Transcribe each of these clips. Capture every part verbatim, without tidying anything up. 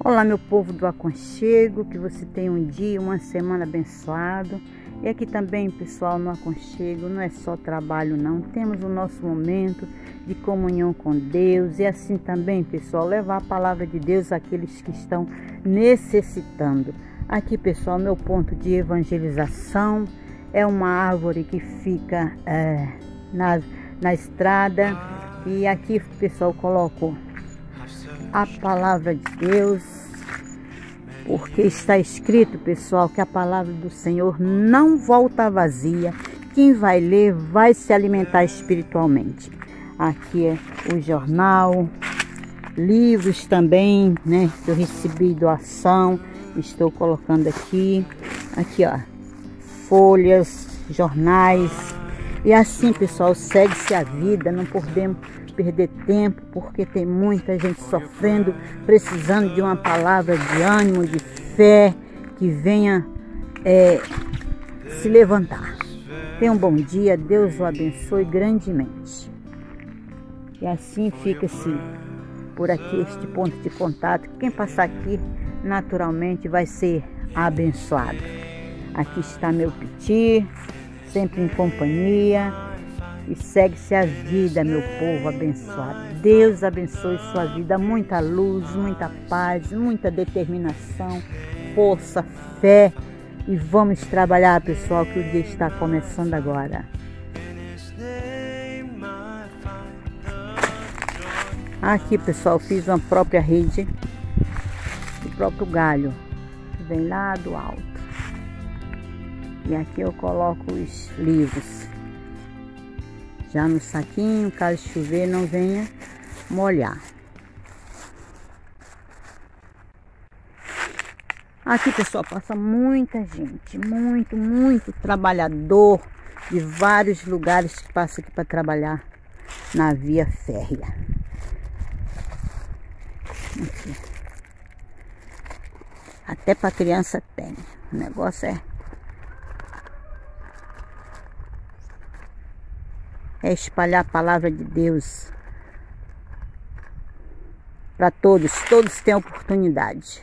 Olá, meu povo do aconchego, que você tenha um dia, uma semana abençoado. E aqui também, pessoal, no aconchego não é só trabalho não, temos o nosso momento de comunhão com Deus e assim também, pessoal, levar a palavra de Deus àqueles que estão necessitando. Aqui, pessoal, meu ponto de evangelização é uma árvore que fica é, na, na estrada e aqui, pessoal, coloco a palavra de Deus, porque está escrito, pessoal, que a palavra do Senhor não volta vazia. Quem vai ler vai se alimentar espiritualmente. Aqui é o jornal, livros também, né, que eu recebi doação, estou colocando aqui. Aqui, ó, folhas, jornais. E assim, pessoal, segue-se a vida, não podemos perder tempo, porque tem muita gente sofrendo, precisando de uma palavra de ânimo, de fé, que venha é, se levantar. Tenha um bom dia, Deus o abençoe grandemente. E assim fica-se por aqui este ponto de contato. Quem passar aqui, naturalmente, vai ser abençoado. Aqui está meu piti, sempre em companhia. E segue-se a vida, meu povo abençoado. Deus abençoe sua vida. Muita luz, muita paz, muita determinação, força, fé. E vamos trabalhar, pessoal, que o dia está começando agora. Aqui, pessoal, fiz uma própria rede do próprio galho, que vem lá do alto. E aqui eu coloco os livros. Já no saquinho, caso chover, não venha molhar. Aqui, pessoal, passa muita gente, muito, muito trabalhador de vários lugares que passa aqui para trabalhar na via férrea. Aqui. Até para criança tem. O negócio é É espalhar a palavra de Deus para todos. Todos têm oportunidade.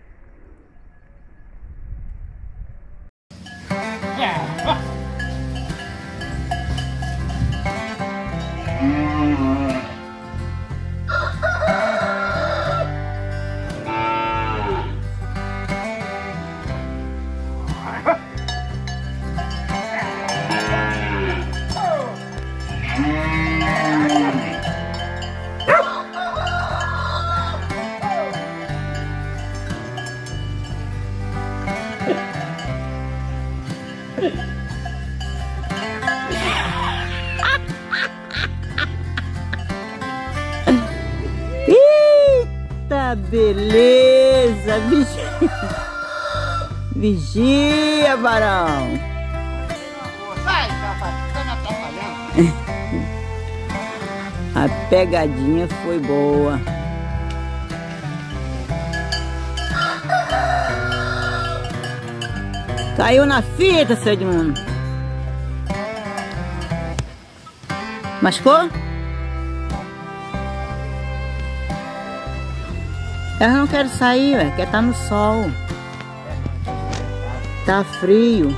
Eita, beleza! Vigia, Vigia, varão! Sai, rapaz, tá me atrapalhando. A pegadinha foi boa. Caiu na fita, seu Edmundo. Machucou? Eu não quero sair, ué, quer estar no sol. Tá frio.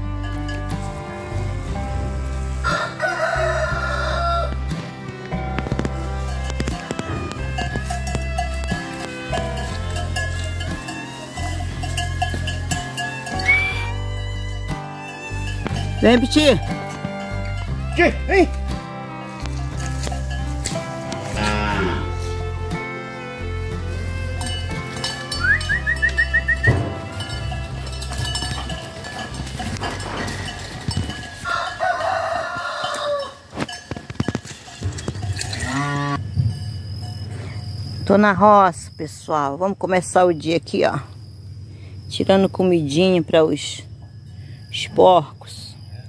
Vem, Piti. Que? Vem. Tô na roça, pessoal. Vamos começar o dia aqui, ó. Tirando comidinha para os, os porcos.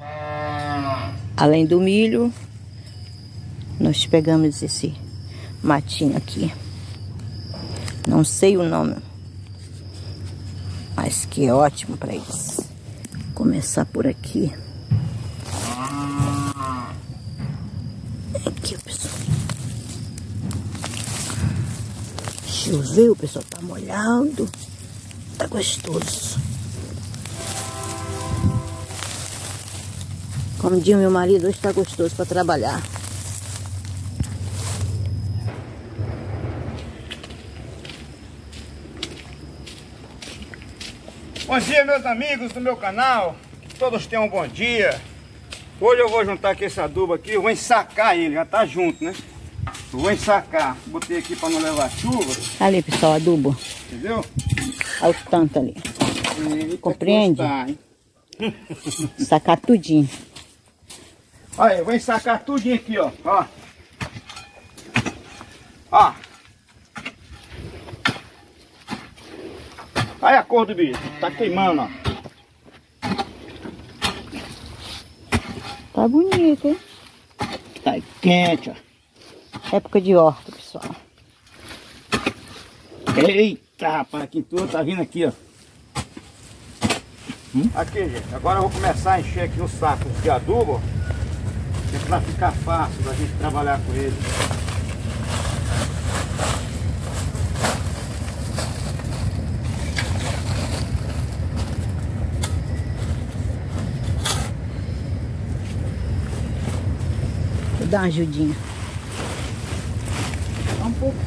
Além do milho, nós pegamos esse matinho aqui. Não sei o nome, mas que é ótimo para isso. Vou começar por aqui. Aqui, pessoal. Choveu, o pessoal tá molhado. Tá gostoso. Como diz meu marido, hoje tá gostoso para trabalhar. Bom dia, meus amigos do meu canal. Que todos tenham um bom dia. Hoje eu vou juntar aqui esse adubo aqui. Eu vou ensacar ele, já tá junto, né? Eu vou ensacar. Botei aqui para não levar chuva. Ali, pessoal, adubo. Entendeu? Olha o tanto ali. Eita, compreende? Gostar, Sacar tudinho. Olha, eu vou ensacar tudinho aqui, ó. Ó. Ó. Olha a cor do bicho. Tá queimando, ó. Tá bonito, hein? Tá quente, ó. Época de horta, pessoal. Eita, rapaz, aqui tudo tá vindo aqui, ó. Hum? Aqui, gente. Agora eu vou começar a encher aqui os sacos de adubo, ó. É pra ficar fácil da gente trabalhar com ele. Vou dar uma ajudinha. Só um pouco.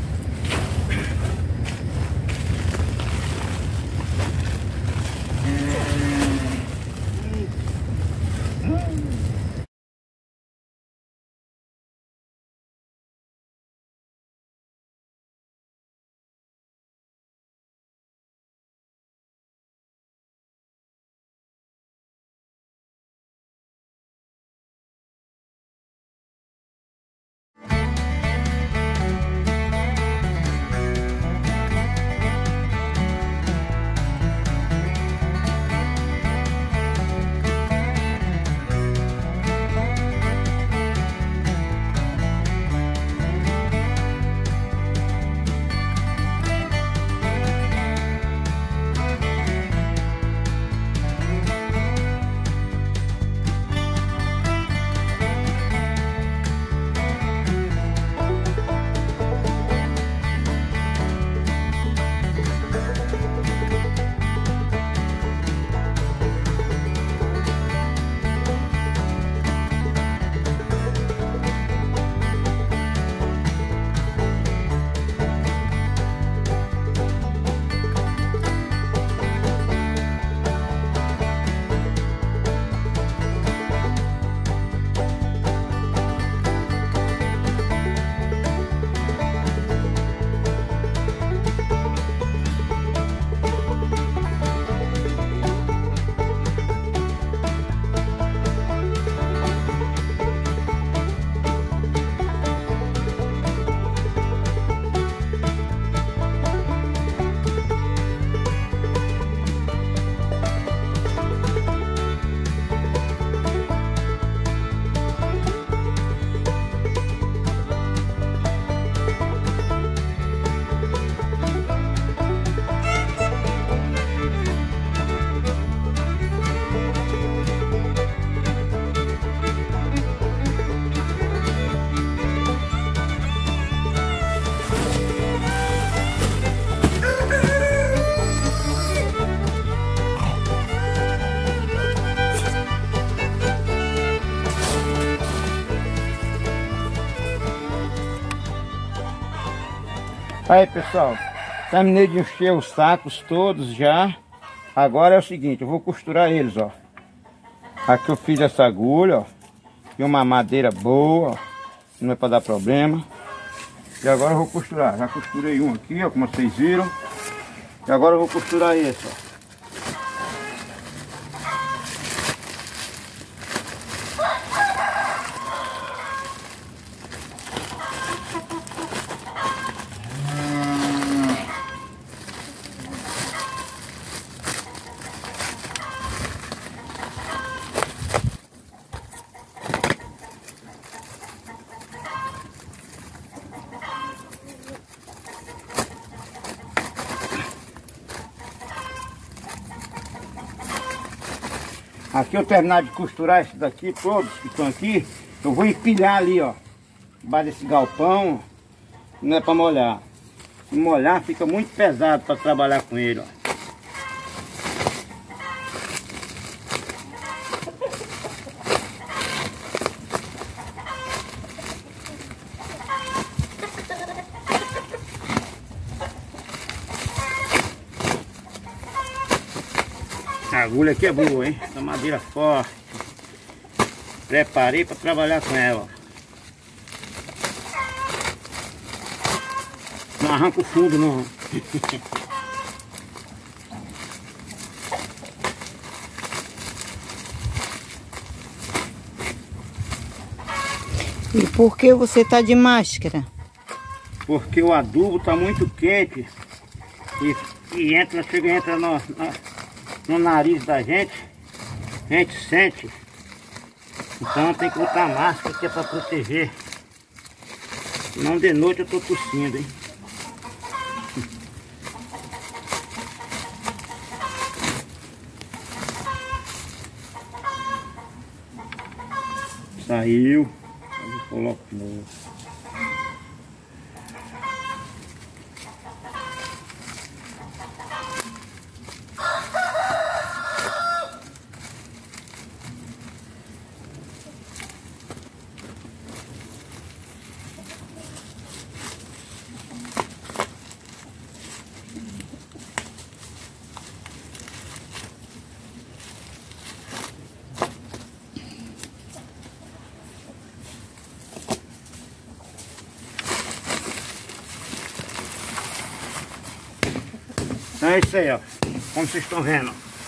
Aí, pessoal, terminei de encher os sacos todos já. Agora é o seguinte, eu vou costurar eles, ó. Aqui eu fiz essa agulha, ó. E uma madeira boa, ó. Não é para dar problema. E agora eu vou costurar. Já costurei um aqui, ó, como vocês viram. E agora eu vou costurar esse, ó. Aqui eu terminar de costurar esses daqui, todos que estão aqui, eu vou empilhar ali, ó, debaixo desse galpão, não é para molhar. Se molhar fica muito pesado para trabalhar com ele, ó. A agulha aqui é boa, hein? Essa madeira forte. Preparei para trabalhar com ela. Não arranca o fundo, não. E por que você tá de máscara? Porque o adubo tá muito quente e, e entra, chega entra no, no, no nariz da gente, a gente sente. Então tem que botar máscara que é para proteger. Senão de noite eu tô tossindo, hein? Saiu. Eu coloco de novo. Então é isso aí, ó. Como vocês estão vendo.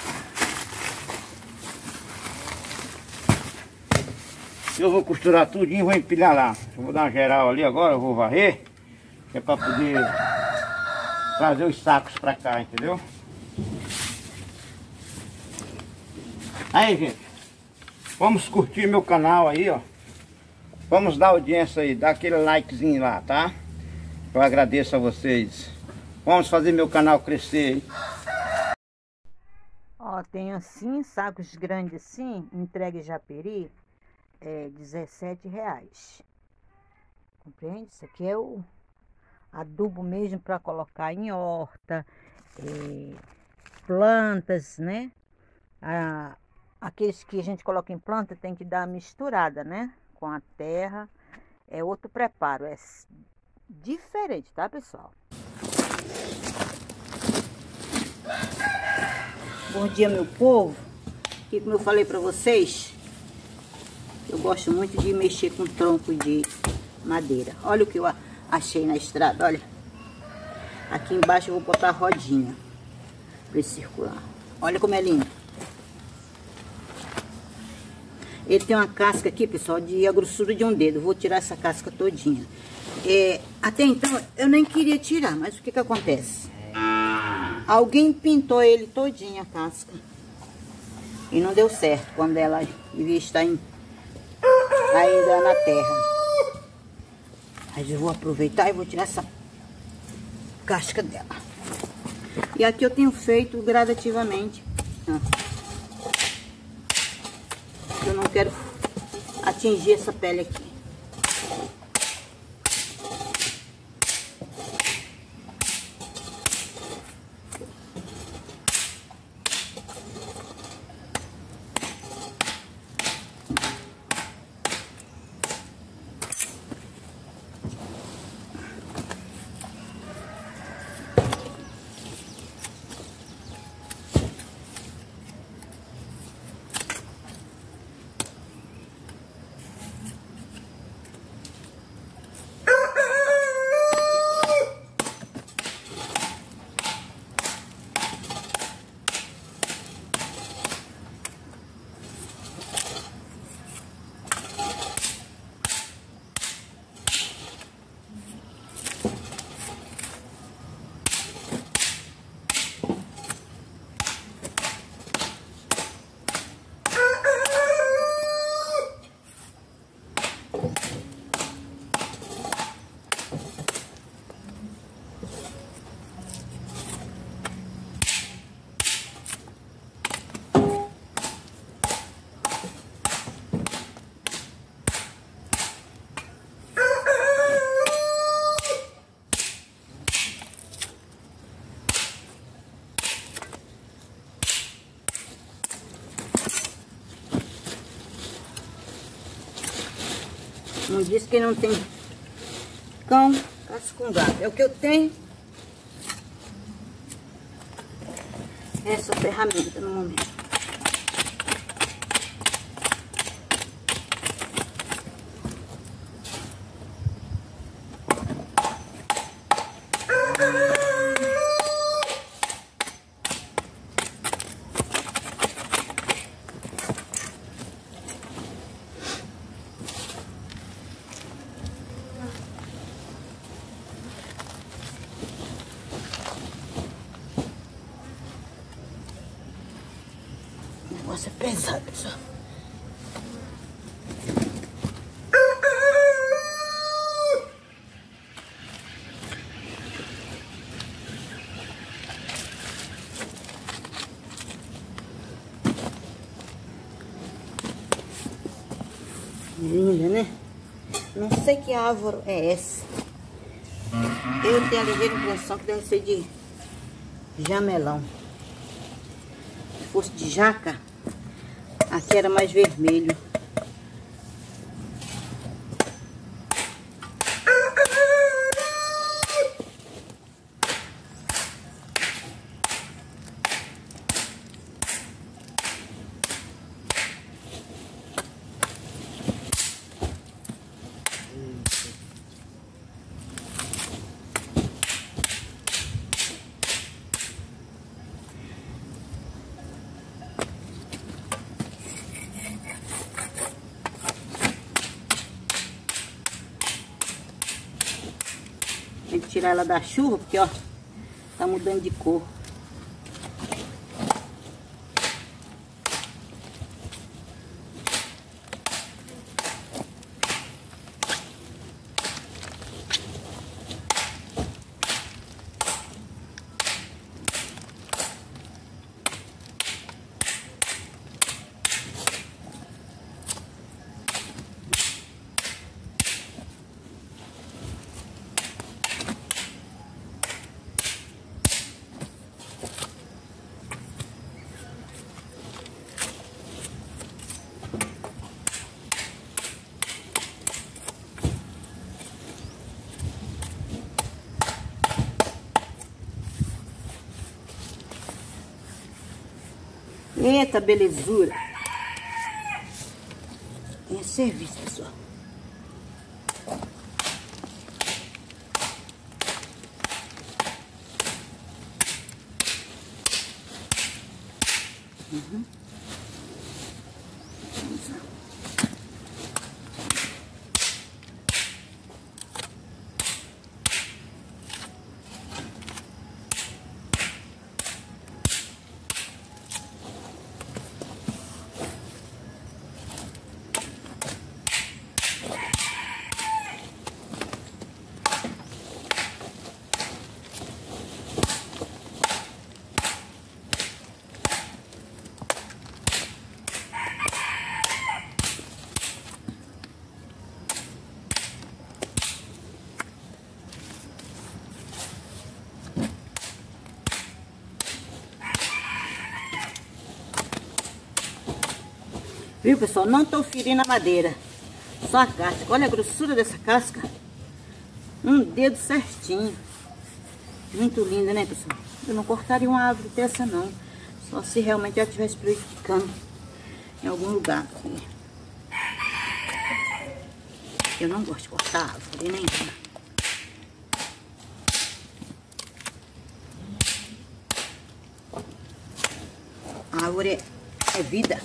Eu vou costurar tudinho e vou empilhar lá. Eu vou dar uma geral ali agora, eu vou varrer. Que é para poder trazer os sacos pra cá, entendeu? Aí, gente. Vamos curtir meu canal aí, ó. Vamos dar audiência aí, dá aquele likezinho lá, tá? Eu agradeço a vocês. Vamos fazer meu canal crescer, hein? Ó, tem assim, sacos grandes assim, entregue Japeri, é dezessete reais. Compreende? Isso aqui é o adubo mesmo para colocar em horta, é, plantas, né? Ah, aqueles que a gente coloca em planta tem que dar misturada, né? Com a terra. É outro preparo, é diferente, tá, pessoal? Bom dia, meu povo. E como eu falei para vocês, eu gosto muito de mexer com tronco de madeira. Olha o que eu achei na estrada, olha. Aqui embaixo eu vou botar a rodinha para ele circular. Olha como é lindo. Ele tem uma casca aqui, pessoal, de a grossura de um dedo. Vou tirar essa casca todinha. É, até então eu nem queria tirar, mas o que que acontece? Alguém pintou ele todinho a casca e não deu certo quando ela devia estar em, ainda na terra. Mas eu vou aproveitar e vou tirar essa casca dela. E aqui eu tenho feito gradativamente. Ó. Eu não quero atingir essa pele aqui. diz que não tem cão, caça com gato. É o que eu tenho. Essa ferramenta no momento. O negócio é pesado, pessoal. Linda, né? Não sei que árvore é essa. Eu tenho a ligeira impressão que deve ser de jamelão. Se fosse de jaca, aqui era mais vermelho. Tem que tirar ela da chuva, porque ó, tá mudando de cor. Eita, belezura. Tem serviço, pessoal. Uhum. Vamos lá. Viu, pessoal? Não tô ferindo a madeira. Só a casca. Olha a grossura dessa casca. Um dedo certinho. Muito linda, né, pessoal? Eu não cortaria uma árvore dessa, não. Só se realmente ela estivesse prejudicando em algum lugar. Eu não gosto de cortar árvore nenhuma. A árvore é vida.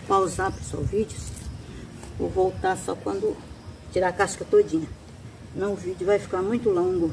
pausar, pessoal, o vídeo. Vou voltar só quando tirar a casca todinha. Não, o vídeo vai ficar muito longo.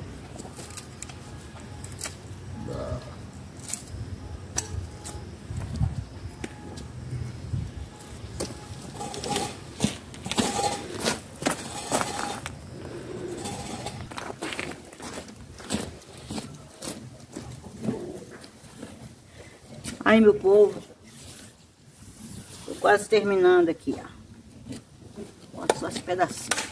Aí, meu povo, tô quase terminando aqui, ó. Bota só esse pedacinho.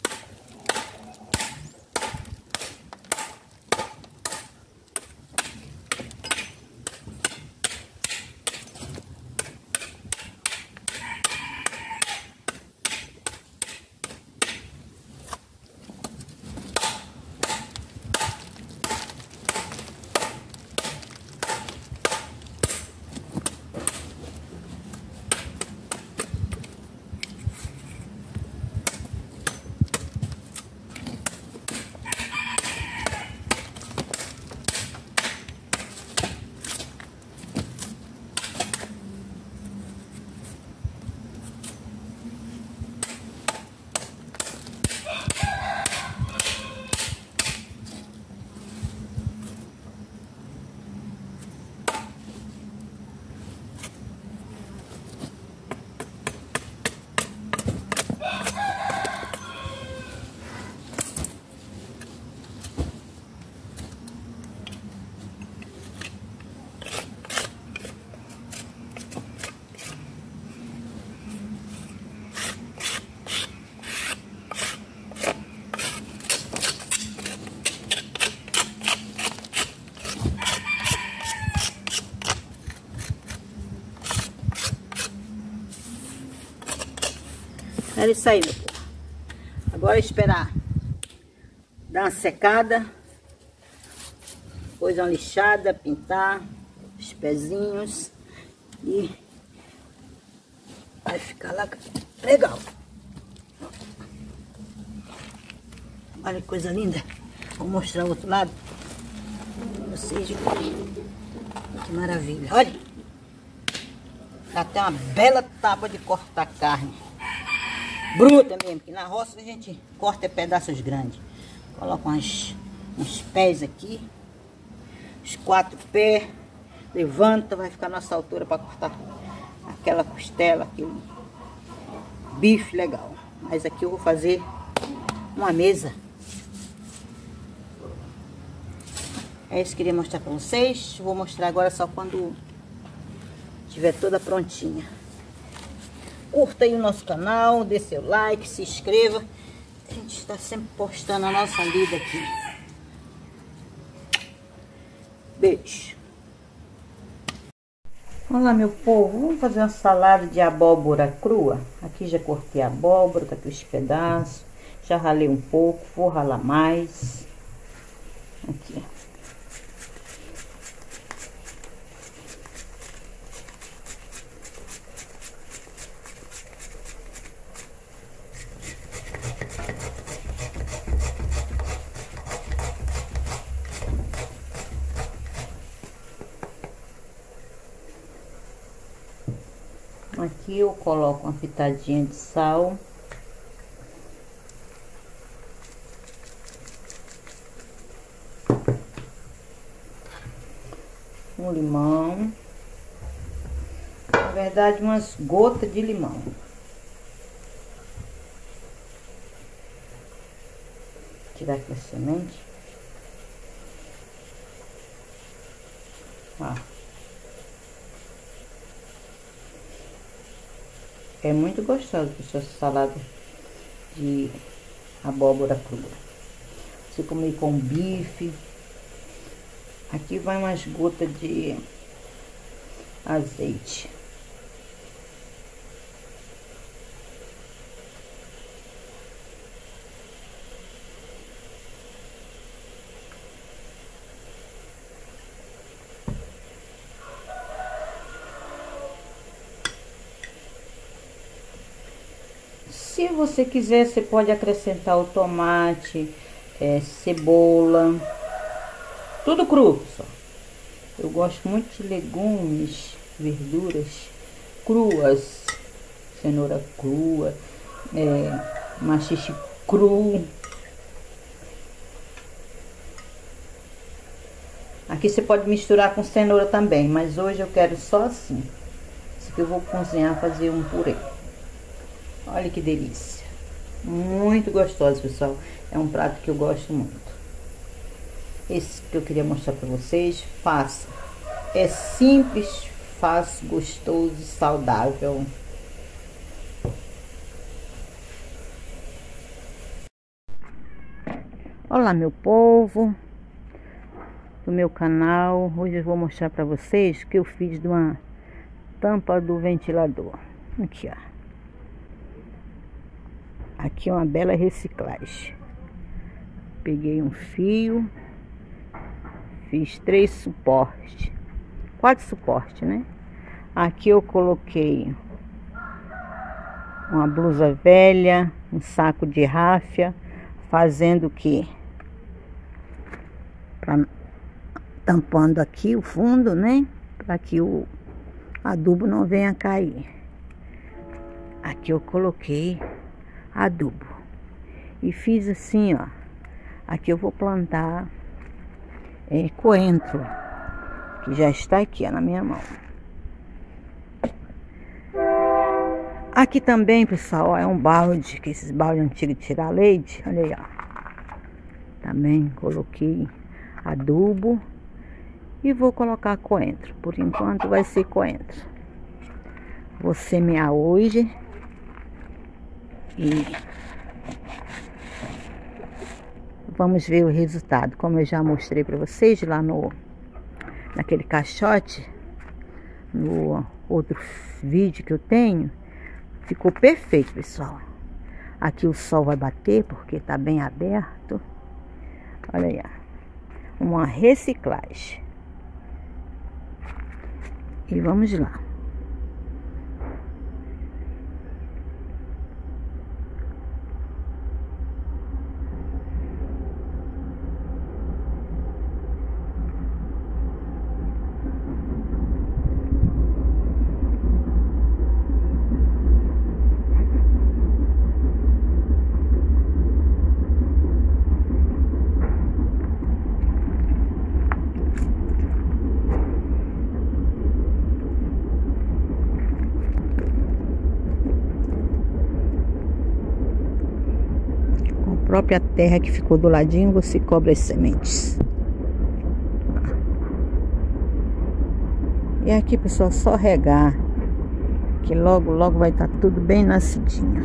Era isso aí, meu povo. Agora é esperar dar uma secada, depois uma lixada, pintar os pezinhos e vai ficar lá legal. Olha que coisa linda. Vou mostrar o outro lado pra vocês. Que maravilha. Olha. Dá até uma bela tábua de cortar carne. Bruta mesmo, que na roça a gente corta pedaços grandes. Coloca umas, uns pés aqui. Os quatro pés. Levanta, vai ficar a nossa altura para cortar aquela costela, aquele bife legal. Mas aqui eu vou fazer uma mesa. É isso que eu queria mostrar para vocês. Vou mostrar agora só quando estiver toda prontinha. Curta aí o nosso canal, dê seu like, se inscreva. A gente está sempre postando a nossa vida aqui. Beijo. Olá, meu povo. Vamos fazer uma salada de abóbora crua. Aqui já cortei a abóbora, tá aqui os pedaços. Já ralei um pouco, vou ralar mais. Aqui, ó. Aqui eu coloco uma pitadinha de sal. Um limão. Na verdade, umas gotas de limão. Tirar aqui a semente. Ó. É muito gostoso essa salada de abóbora crua. Você comer com bife. Aqui vai umas gotas de azeite. Se você quiser, você pode acrescentar o tomate, é, cebola, tudo cru, pessoal. Eu gosto muito de legumes, verduras cruas. cenoura crua, é, maxixe cru. Aqui você pode misturar com cenoura também, mas hoje eu quero só assim. Isso que eu vou cozinhar, fazer um purê. Olha que delícia. Muito gostoso, pessoal. É um prato que eu gosto muito. Esse que eu queria mostrar para vocês. Faça. É simples, fácil, gostoso e saudável. Olá, meu povo do meu canal. Hoje eu vou mostrar para vocês o que eu fiz de uma tampa do ventilador. Aqui, ó. Aqui é uma bela reciclagem. Peguei um fio, fiz três suportes, quatro suportes, né? Aqui eu coloquei uma blusa velha, um saco de ráfia, fazendo o quê? Pra, tampando aqui o fundo, né? Para que o adubo não venha cair. Aqui eu coloquei adubo e fiz assim, ó. Aqui eu vou plantar é, coentro, que já está aqui, ó, na minha mão. Aqui também, pessoal, ó, é um balde, que esses baldes antigos de tirar leite. Olha aí, ó. Também coloquei adubo e vou colocar coentro. Por enquanto vai ser coentro. Vou semear hoje e vamos ver o resultado. Como eu já mostrei para vocês lá no naquele caixote, no outro vídeo que eu tenho, ficou perfeito, pessoal. Aqui o sol vai bater porque tá bem aberto. Olha aí, ó. Uma reciclagem. E vamos lá. Própria terra que ficou do ladinho, você cobre as sementes. E aqui, pessoal, só regar, que logo, logo vai estar tudo bem nascidinho.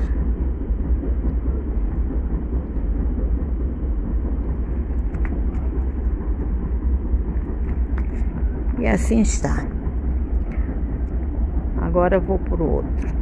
E assim está. Agora eu vou pro outro.